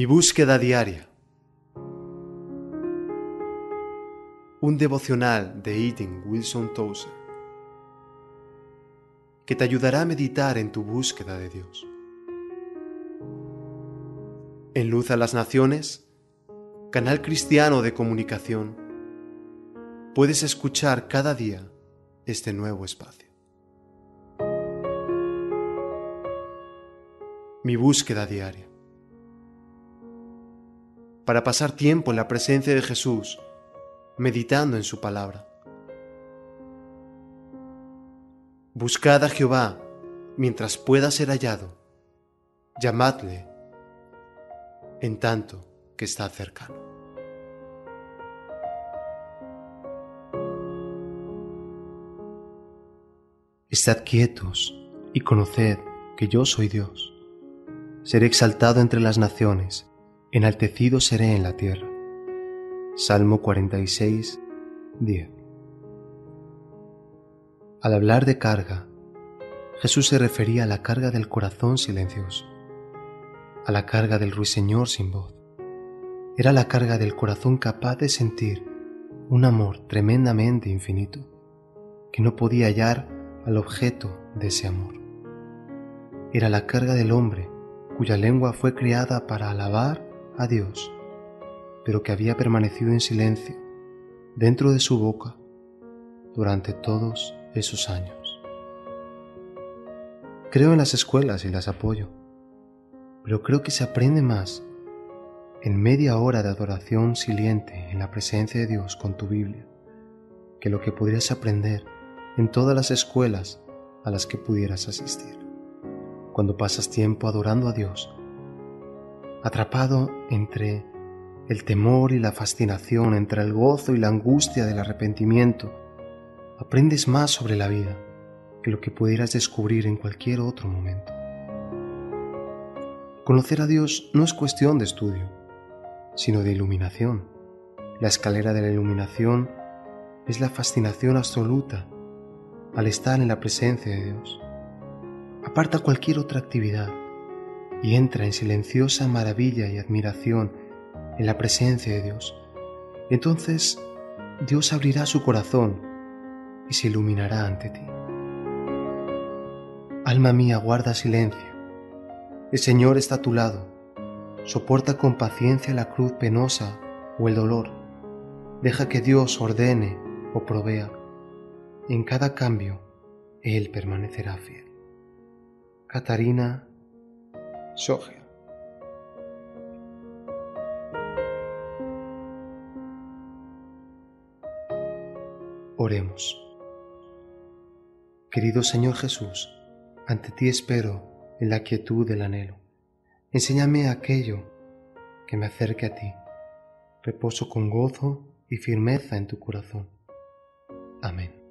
Mi búsqueda diaria. Un devocional de Eaton Wilson Tozer que te ayudará a meditar en tu búsqueda de Dios. En Luz a las Naciones, canal cristiano de comunicación, puedes escuchar cada día este nuevo espacio. Mi búsqueda diaria. Para pasar tiempo en la presencia de Jesús, meditando en su palabra. Buscad a Jehová mientras pueda ser hallado, llamadle en tanto que está cercano. Estad quietos y conoced que yo soy Dios. Seré exaltado entre las naciones, enaltecido seré en la tierra. Salmo 46, 10. Al hablar de carga, Jesús se refería a la carga del corazón silencioso, a la carga del ruiseñor sin voz. Era la carga del corazón capaz de sentir un amor tremendamente infinito, que no podía hallar al objeto de ese amor. Era la carga del hombre cuya lengua fue creada para alabar a Dios, pero que había permanecido en silencio dentro de su boca durante todos esos años. Creo en las escuelas y las apoyo, pero creo que se aprende más en media hora de adoración silente en la presencia de Dios con tu Biblia que lo que podrías aprender en todas las escuelas a las que pudieras asistir. Cuando pasas tiempo adorando a Dios, atrapado entre el temor y la fascinación, entre el gozo y la angustia del arrepentimiento, aprendes más sobre la vida que lo que pudieras descubrir en cualquier otro momento. Conocer a Dios no es cuestión de estudio, sino de iluminación. La escalera de la iluminación es la fascinación absoluta al estar en la presencia de Dios. Aparta cualquier otra actividad y entra en silenciosa maravilla y admiración en la presencia de Dios. Entonces Dios abrirá su corazón y se iluminará ante ti. Alma mía, guarda silencio. El Señor está a tu lado. Soporta con paciencia la cruz penosa o el dolor. Deja que Dios ordene o provea. En cada cambio, Él permanecerá fiel. Katarina Soger. Oremos. Querido Señor Jesús, ante ti espero en la quietud del anhelo. Enséñame aquello que me acerque a ti. Reposo con gozo y firmeza en tu corazón. Amén.